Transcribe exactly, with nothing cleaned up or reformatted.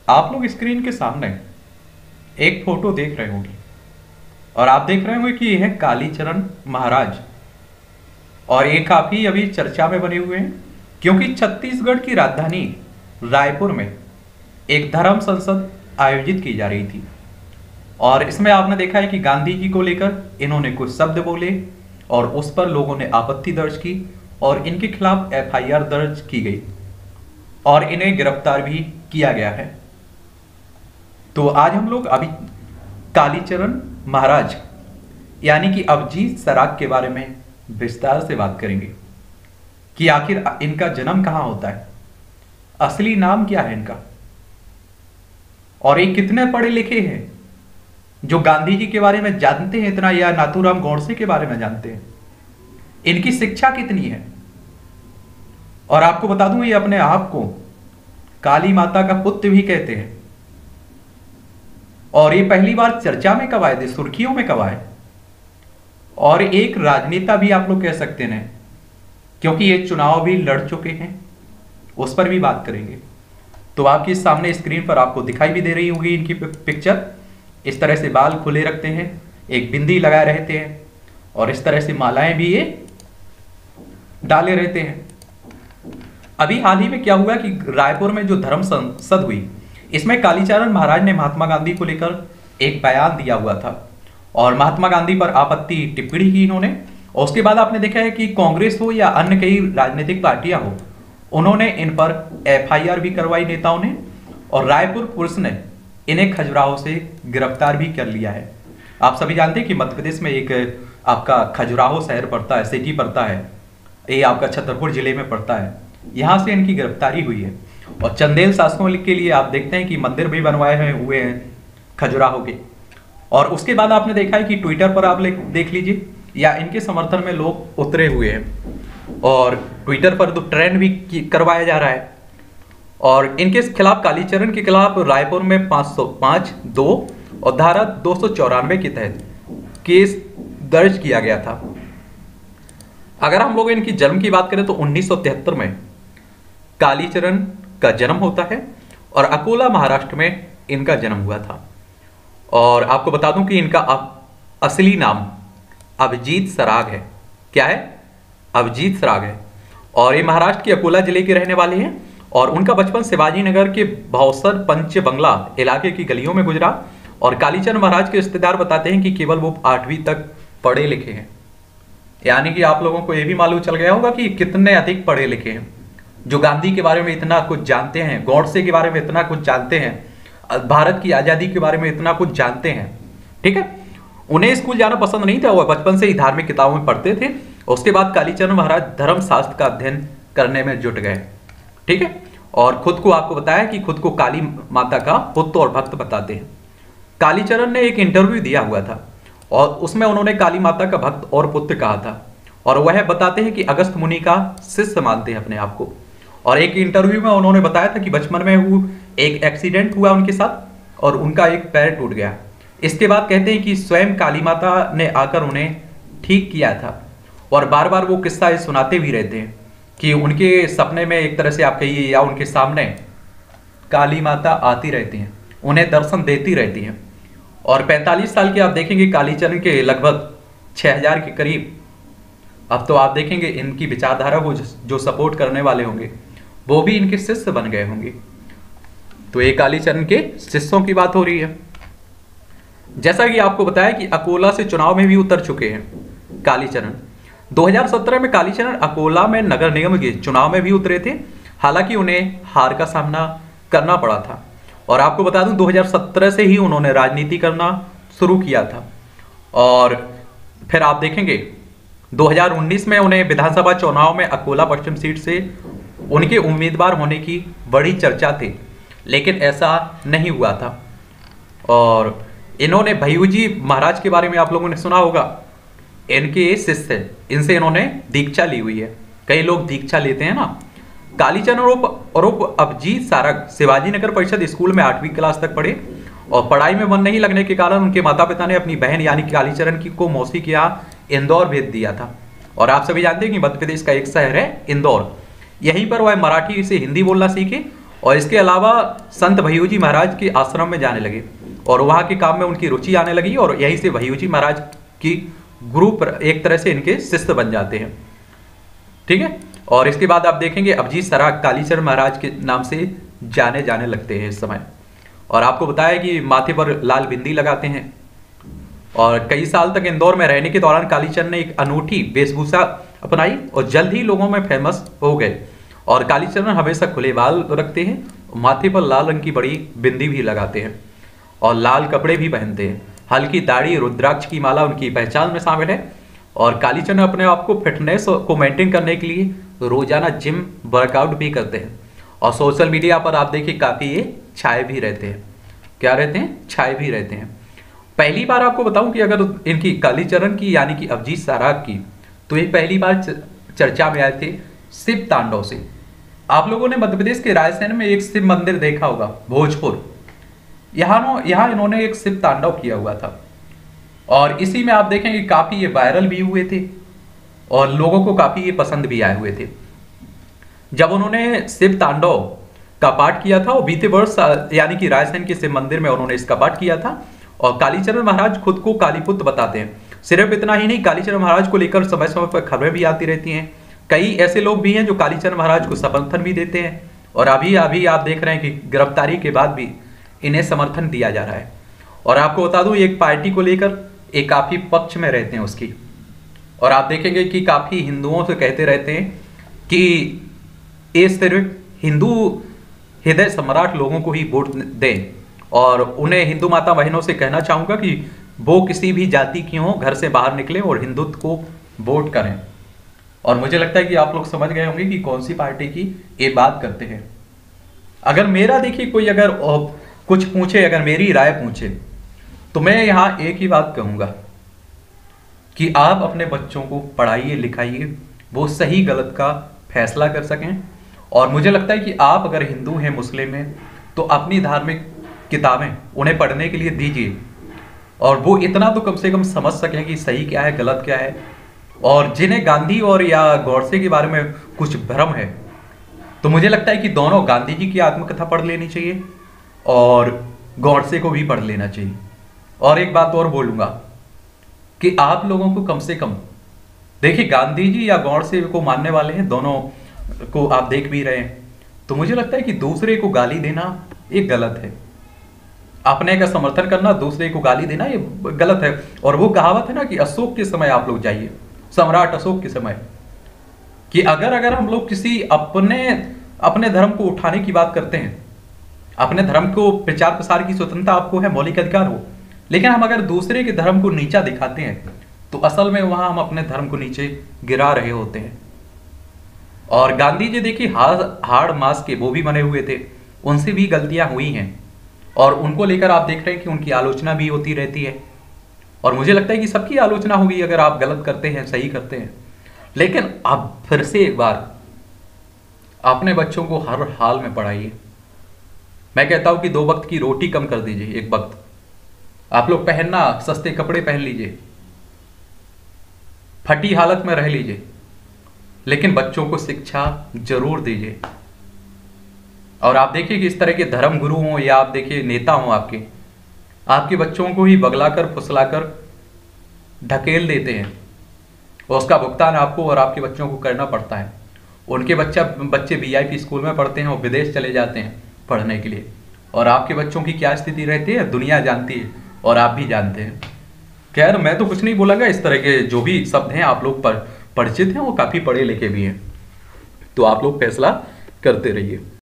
आप लोग स्क्रीन के सामने एक फोटो देख रहे होंगे और आप देख रहे होंगे कि यह है कालीचरण महाराज। और ये काफी अभी चर्चा में बने हुए हैं क्योंकि छत्तीसगढ़ की राजधानी रायपुर में एक धर्म संसद आयोजित की जा रही थी और इसमें आपने देखा है कि गांधी जी को लेकर इन्होंने कुछ शब्द बोले और उस पर लोगों ने आपत्ति दर्ज की और इनके खिलाफ एफ आई आर दर्ज की गई और इन्हें गिरफ्तार भी किया गया है। तो आज हम लोग अभी कालीचरण महाराज यानी कि अभिजीत सराग के बारे में विस्तार से बात करेंगे कि आखिर इनका जन्म कहां होता है, असली नाम क्या है इनका, और ये कितने पढ़े लिखे हैं, जो गांधी जी के बारे में जानते हैं इतना या नाथूराम गोडसे के बारे में जानते हैं, इनकी शिक्षा कितनी है। और आपको बता दूं ये अपने आप को काली माता का पुत्र भी कहते हैं और ये पहली बार चर्चा में कब आए थे, सुर्खियों में कब आए, और एक राजनेता भी आप लोग कह सकते हैं क्योंकि ये चुनाव भी लड़ चुके हैं, उस पर भी बात करेंगे। तो आपके सामने स्क्रीन पर आपको दिखाई भी दे रही होगी इनकी पिक्चर। इस तरह से बाल खुले रखते हैं, एक बिंदी लगाए रहते हैं और इस तरह से मालाएं भी ये डाले रहते हैं। अभी हाल ही में क्या हुआ कि रायपुर में जो धर्म संसद हुई इसमें कालीचरण महाराज ने महात्मा गांधी को लेकर एक बयान दिया हुआ था और महात्मा गांधी पर आपत्ति टिप्पणी की इन्होंने। और उसके बाद आपने देखा है कि कांग्रेस हो या अन्य कई राजनीतिक पार्टियां हो, उन्होंने इन पर एफ आई आर भी करवाई नेताओं ने और रायपुर पुलिस ने इन्हें खजुराहो से गिरफ्तार भी कर लिया है। आप सभी जानते हैं कि मध्य प्रदेश में एक आपका खजुराहो शहर पड़ता है, सिटी पड़ता है, ये आपका छतरपुर जिले में पड़ता है, यहाँ से इनकी गिरफ्तारी हुई है। और चंदेल शासकों के लिए आप देखते हैं कि मंदिर भी बनवाए हुए हैं खजुराहो के। और उसके बाद आपने देखा है कि ट्विटर पर आप देख लीजिए या इनके समर्थन में लोग उतरे हुए हैं और ट्विटर पर तो ट्रेंड भी करवाया जा रहा है। और इनके खिलाफ कालीचरण के खिलाफ रायपुर में पाँच सौ पाँच दो और धारा दो सौ चौरानवे के तहत केस दर्ज किया गया था। अगर हम लोग इनकी जन्म की बात करें तो उन्नीस सौ तिहत्तर में कालीचरण का जन्म होता है और अकोला महाराष्ट्र में इनका जन्म हुआ था। और आपको बता दूं कि इनका असली नाम अभिजीत सराग है। क्या है? अभिजीत सराग है और ये महाराष्ट्र के अकोला जिले के रहने वाले हैं और उनका बचपन शिवाजी नगर के भावसर पंच बंगला इलाके की गलियों में गुजरा। और कालीचरण महाराज के रिश्तेदार बताते हैं कि केवल वो आठवीं तक पढ़े लिखे हैं, यानी कि आप लोगों को यह भी मालूम चल गया होगा कि कितने अधिक पढ़े लिखे हैं, जो गांधी के बारे में इतना कुछ जानते हैं, गोडसे के बारे में इतना कुछ जानते हैं, भारत की आजादी के बारे में इतना कुछ जानते हैं। ठीक है, उन्हें स्कूल जाना पसंद नहीं था, वह बचपन से ही धार्मिक किताबों में पढ़ते थे। उसके बाद कालीचरण महाराज धर्म शास्त्र का अध्ययन करने में जुट गए। ठीक है, और खुद को आपको बताया कि खुद को काली माता का पुत्र और भक्त बताते हैं। कालीचरण ने एक इंटरव्यू दिया हुआ था और उसमें उन्होंने काली माता का भक्त और पुत्र कहा था और वह बताते हैं कि अगस्त मुनि का शिष्य मानते हैं अपने आप को। और एक इंटरव्यू में उन्होंने बताया था कि बचपन में वो एक एक्सीडेंट हुआ उनके साथ और उनका एक पैर टूट गया। इसके बाद कहते हैं कि स्वयं काली माता ने आकर उन्हें ठीक किया था और बार बार वो किस्सा सुनाते भी रहते हैं कि उनके सपने में एक तरह से आप कहिए या उनके सामने काली माता आती रहती हैं, उन्हें दर्शन देती रहती हैं। और पैंतालीस साल के आप देखेंगे कालीचरण के लगभग छः हजार के करीब, अब तो आप देखेंगे इनकी विचारधारा को जो सपोर्ट करने वाले होंगे वो भी इनके शिष्य बन गए होंगे। तो ये कालीचरण के शिष्यों की बात हो रही है। जैसा कि आपको बताया कि अकोला से चुनाव में भी उतर चुके हैं कालीचरण। दो हज़ार सत्रह में कालीचरण अकोला में नगर निगम के चुनाव में भी उतरे थे, हालांकि उन्हें हार का सामना करना पड़ा था। और आपको बता दूं दो हज़ार सत्रह से ही उन्होंने राजनीति करना शुरू किया था और फिर आप देखेंगे दो हज़ार उन्नीस में उन्हें विधानसभा चुनाव में अकोला पश्चिम सीट से उनके उम्मीदवार होने की बड़ी चर्चा थी, लेकिन ऐसा नहीं हुआ था। और इन्होंने भैयूजी महाराज के बारे में आप लोगों ने सुना होगा, इनके शिष्य, इनसे इन्होंने दीक्षा ली हुई है। कई लोग दीक्षा लेते हैं ना। कालीचरण और उप अभिजीत सारग शिवाजी नगर परिषद स्कूल में आठवीं क्लास तक पढ़े और पढ़ाई में मन नहीं लगने के कारण उनके माता पिता ने अपनी बहन यानी कालीचरण की को मौसी के यहाँ इंदौर भेज दिया था। और आप सभी जानते हैं कि मध्य प्रदेश का एक शहर है इंदौर, यहीं पर वह मराठी से हिंदी बोलना सीखे और इसके अलावा संत भय्यू जी महाराज के आश्रम में जाने लगे और वहाँ के काम में उनकी रुचि आने लगी और यहीं से भय्यू जी महाराज की ग्रुप एक तरह से इनके शिष्य बन जाते हैं। ठीक है, और इसके बाद आप देखेंगे अभिजीत सराफ कालीचरण महाराज के नाम से जाने जाने लगते हैं इस समय। और आपको बताया कि माथे पर लाल बिंदी लगाते हैं और कई साल तक इंदौर में रहने के दौरान कालीचरण ने एक अनूठी वेशभूषा अपनाई और जल्द ही लोगों में फेमस हो गए। और कालीचरण हमेशा खुले बाल रखते हैं, माथे पर लाल रंग की बड़ी बिंदी भी लगाते हैं और लाल कपड़े भी पहनते हैं। हल्की दाढ़ी, रुद्राक्ष की माला उनकी पहचान में शामिल है। और कालीचरण अपने आप को फिटनेस को मेंटेन करने के लिए रोजाना जिम वर्कआउट भी करते हैं और सोशल मीडिया पर आप देखिए काफी ये छाए भी रहते हैं। क्या रहते हैं? छाए भी रहते हैं। पहली बार आपको बताऊं कि अगर इनकी कालीचरण की यानी कि अभिजीत सराफ की, तो ये पहली बार चर्चा में आए थे शिव तांडव से। आप लोगों ने मध्य प्रदेश के रायसेन में एक शिव मंदिर देखा होगा, भोजपुर। यहाँ यहाँ इन्होंने एक शिव तांडव किया हुआ था और इसी में आप देखेंगे काफी ये वायरल भी हुए थे और लोगों को काफी ये पसंद भी आए हुए थे। जब उन्होंने शिव तांडव का पाठ किया था, वो बीते वर्ष यानी कि रायसेन के शिव मंदिर में उन्होंने इसका पाठ किया था। और कालीचरण महाराज खुद को कालीपुत्र बताते हैं। सिर्फ इतना ही नहीं, कालीचरण महाराज को लेकर समय समय पर खबरें भी आती रहती हैं। कई ऐसे लोग भी हैं जो कालीचरण महाराज को समर्थन भी देते हैं और अभी अभी आप देख रहे हैं कि गिरफ्तारी के बाद भी इन्हें समर्थन दिया जा रहा है। और आपको बता दूं, एक पार्टी को लेकर एक काफी पक्ष में रहते हैं उसकी। और आप देखेंगे कि काफी हिंदुओं से कहते रहते हैं कि ये सिर्फ हिंदू हृदय सम्राट लोगों को ही वोट दें। और उन्हें हिंदू माता बहनों से कहना चाहूंगा कि वो किसी भी जाति की हो, घर से बाहर निकले और हिंदुत्व को वोट करें। और मुझे लगता है कि आप लोग समझ गए होंगे कि कौन सी पार्टी की ये बात करते हैं। अगर मेरा देखिए कोई अगर कुछ पूछे, अगर मेरी राय पूछे, तो मैं यहाँ एक ही बात कहूंगा कि आप अपने बच्चों को पढ़ाइए लिखाइए, वो सही गलत का फैसला कर सकें। और मुझे लगता है कि आप अगर हिंदू हैं, मुस्लिम हैं, तो अपनी धार्मिक किताबें उन्हें पढ़ने के लिए दीजिए और वो इतना तो कम से कम समझ सकें कि सही क्या है, गलत क्या है। और जिन्हें गांधी और या गॉडसे के बारे में कुछ भ्रम है, तो मुझे लगता है कि दोनों, गांधी जी की आत्मकथा पढ़ लेनी चाहिए और गॉडसे को भी पढ़ लेना चाहिए। और एक बात और बोलूंगा कि आप लोगों को कम से कम, देखिए गांधी जी या गॉडसे को मानने वाले हैं, दोनों को आप देख भी रहे हैं, तो मुझे लगता है कि दूसरे को गाली देना ये गलत है। अपने का समर्थन करना, दूसरे को गाली देना ये गलत है। और वो कहावत है ना कि अशोक के समय आप लोग जाइए, सम्राट अशोक के समय, कि अगर अगर हम लोग किसी अपने अपने धर्म को उठाने की बात करते हैं, अपने धर्म को प्रचार प्रसार की स्वतंत्रता आपको है, मौलिक अधिकार हो, लेकिन हम अगर दूसरे के धर्म को नीचा दिखाते हैं तो असल में वहां हम अपने धर्म को नीचे गिरा रहे होते हैं। और गांधी जी देखिए हाड़ हाड़ मास के वो भी बने हुए थे, उनसे भी गलतियां हुई हैं और उनको लेकर आप देख रहे हैं कि उनकी आलोचना भी होती रहती है। और मुझे लगता है कि सबकी आलोचना होगी अगर आप गलत करते हैं, सही करते हैं। लेकिन आप फिर से एक बार अपने बच्चों को हर हाल में पढ़ाइए। मैं कहता हूं कि दो वक्त की रोटी कम कर दीजिए, एक वक्त आप लोग पहनना, सस्ते कपड़े पहन लीजिए, फटी हालत में रह लीजिए, लेकिन बच्चों को शिक्षा जरूर दीजिए। और आप देखिए कि इस तरह के धर्म गुरु हों या आप देखिए नेता हों, आपके आपके बच्चों को ही बगलाकर फुसलाकर ढकेल देते हैं और उसका भुगतान आपको और आपके बच्चों को करना पड़ता है। उनके बच्चा बच्चे वीआईपी स्कूल में पढ़ते हैं और विदेश चले जाते हैं पढ़ने के लिए, और आपके बच्चों की क्या स्थिति रहती है दुनिया जानती है और आप भी जानते हैं। खैर मैं तो कुछ नहीं बोलूँगा, इस तरह के जो भी शब्द हैं आप लोग पर परिचित हैं, वो काफ़ी पढ़े लिखे भी हैं, तो आप लोग फैसला करते रहिए।